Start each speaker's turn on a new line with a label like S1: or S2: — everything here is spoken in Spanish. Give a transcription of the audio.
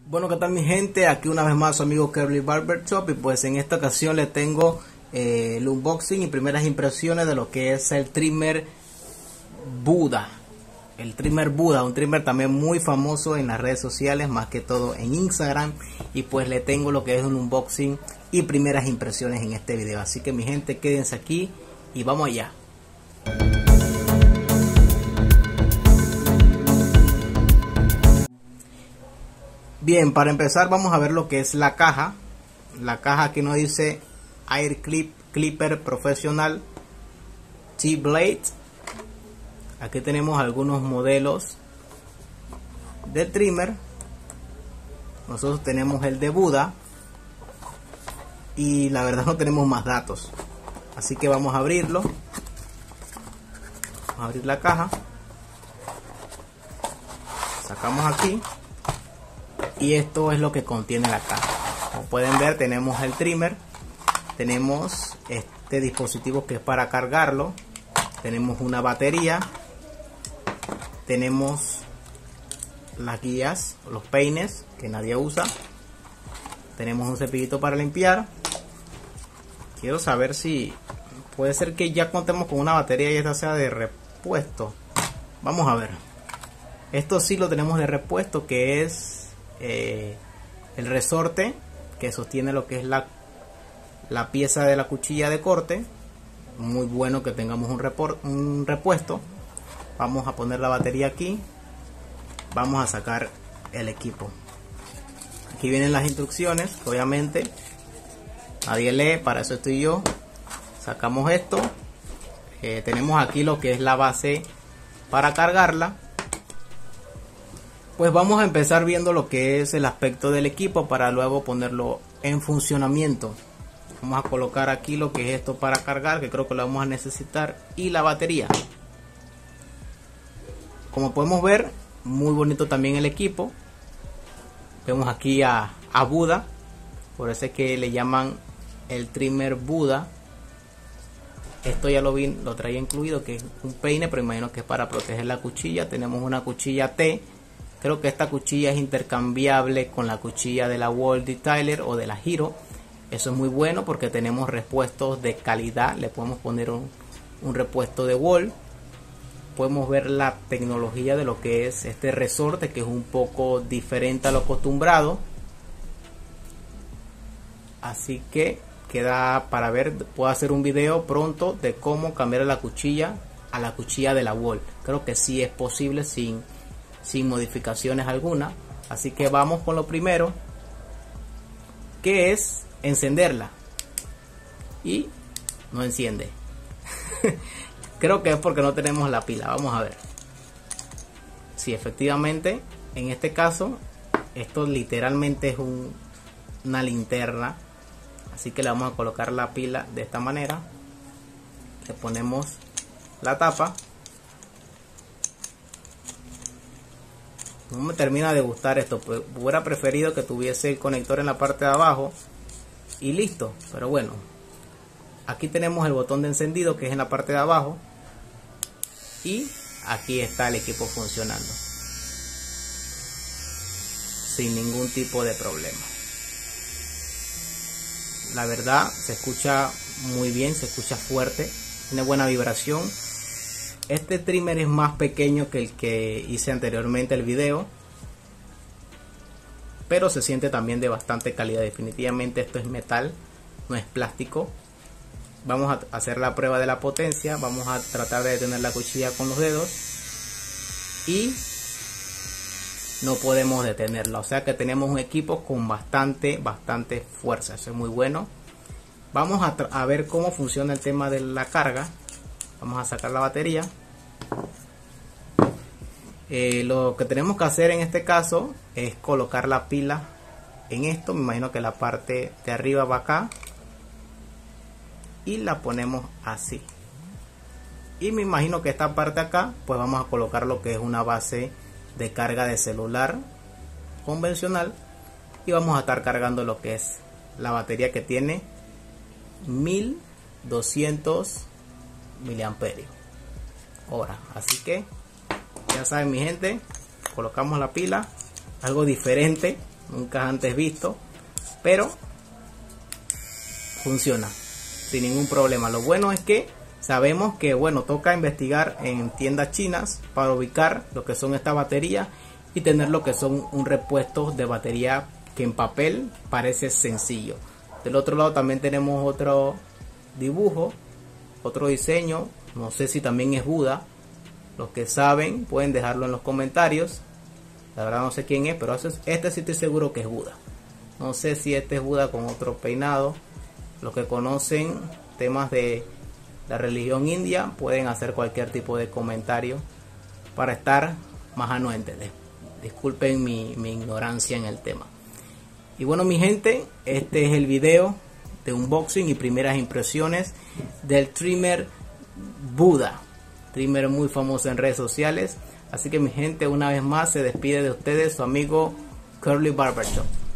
S1: Bueno, ¿qué tal mi gente? Aquí una vez más su amigo Curly Barber Shop, y pues en esta ocasión le tengo el unboxing y primeras impresiones de lo que es el trimmer Buda. El trimmer Buda, un trimmer también muy famoso en las redes sociales, más que todo en Instagram, y pues le tengo lo que es un unboxing y primeras impresiones en este video. Así que mi gente, quédense aquí y vamos allá. Bien, para empezar vamos a ver lo que es la caja. La caja aquí nos dice Air Clipper Professional T-Blade. Aquí tenemos algunos modelos de trimmer. Nosotros tenemos el de Buda y la verdad no tenemos más datos, así que vamos a abrirlo. Vamos a abrir la caja, sacamos aquí y esto es lo que contiene la caja. Como pueden ver, tenemos el trimmer, tenemos este dispositivo que es para cargarlo, tenemos una batería, tenemos las guías, los peines que nadie usa, tenemos un cepillito para limpiar. Quiero saber si puede ser que ya contemos con una batería y esta sea de repuesto. Vamos a ver. Esto sí lo tenemos de repuesto, que es el resorte que sostiene lo que es la pieza de la cuchilla de corte. Muy bueno que tengamos un repuesto. Vamos a poner la batería aquí. Vamos a sacar el equipo. Aquí vienen las instrucciones, obviamente nadie lee, para eso estoy yo. Sacamos esto. Tenemos aquí lo que es la base para cargarla. Pues vamos a empezar viendo lo que es el aspecto del equipo para luego ponerlo en funcionamiento. Vamos a colocar aquí lo que es esto para cargar, que creo que lo vamos a necesitar, y la batería. Como podemos ver, muy bonito también el equipo. Vemos aquí a Buda, por eso es que le llaman el trimmer Buda. Esto ya lo traía incluido, que es un peine, pero imagino que es para proteger la cuchilla. Tenemos una cuchilla T. Creo que esta cuchilla es intercambiable con la cuchilla de la Wall Detailer o de la Hero. Eso es muy bueno porque tenemos repuestos de calidad. Le podemos poner un repuesto de Wall. Podemos ver la tecnología de lo que es este resorte, que es un poco diferente a lo acostumbrado. Así que queda para ver. Puedo hacer un video pronto de cómo cambiar la cuchilla a la cuchilla de la Wall. Creo que sí es posible sin modificaciones alguna. Así que vamos con lo primero, que es encenderla, y no enciende. Creo que es porque no tenemos la pila. Vamos a ver. Sí, efectivamente, en este caso esto literalmente es una linterna, así que le vamos a colocar la pila de esta manera. Le ponemos la tapa. No me termina de gustar esto, pues hubiera preferido que tuviese el conector en la parte de abajo y listo, pero bueno. Aquí tenemos el botón de encendido, que es en la parte de abajo, y aquí está el equipo funcionando sin ningún tipo de problema. La verdad se escucha muy bien, se escucha fuerte, tiene buena vibración. Este trimmer es más pequeño que el que hice anteriormente el video, pero se siente también de bastante calidad. Definitivamente esto es metal, no es plástico. Vamos a hacer la prueba de la potencia. Vamos a tratar de detener la cuchilla con los dedos y no podemos detenerla, o sea que tenemos un equipo con bastante fuerza. Eso es muy bueno. Vamos a ver cómo funciona el tema de la carga. Vamos a sacar la batería. Lo que tenemos que hacer en este caso es colocar la pila en esto. Me imagino que la parte de arriba va acá y la ponemos así. Y me imagino que esta parte acá pues vamos a colocar lo que es una base de carga de celular convencional, y vamos a estar cargando lo que es la batería, que tiene 1200 miliamperios hora. Así que ya saben mi gente, colocamos la pila, algo diferente nunca antes visto, pero funciona sin ningún problema. Lo bueno es que sabemos que, bueno, toca investigar en tiendas chinas para ubicar lo que son estas baterías y tener lo que son un repuesto de batería que en papel parece sencillo. Del otro lado también tenemos otro dibujo, otro diseño, no sé si también es Buda. Los que saben pueden dejarlo en los comentarios. La verdad no sé quién es, pero este sí estoy seguro que es Buda. No sé si este es Buda con otro peinado. Los que conocen temas de la religión india pueden hacer cualquier tipo de comentario para estar más anuentes. Disculpen mi ignorancia en el tema. Y bueno, mi gente, este es el video de unboxing y primeras impresiones del trimmer Buda, trimmer muy famoso en redes sociales. Así que mi gente, una vez más se despide de ustedes su amigo Curly Barber Shop.